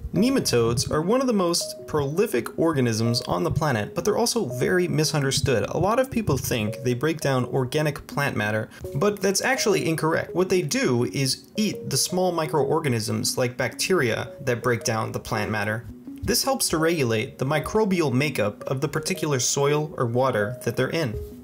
Nematodes are one of the most prolific organisms on the planet, but they're also very misunderstood. A lot of people think they break down organic plant matter, but that's actually incorrect. What they do is eat the small microorganisms like bacteria that break down the plant matter. This helps to regulate the microbial makeup of the particular soil or water that they're in.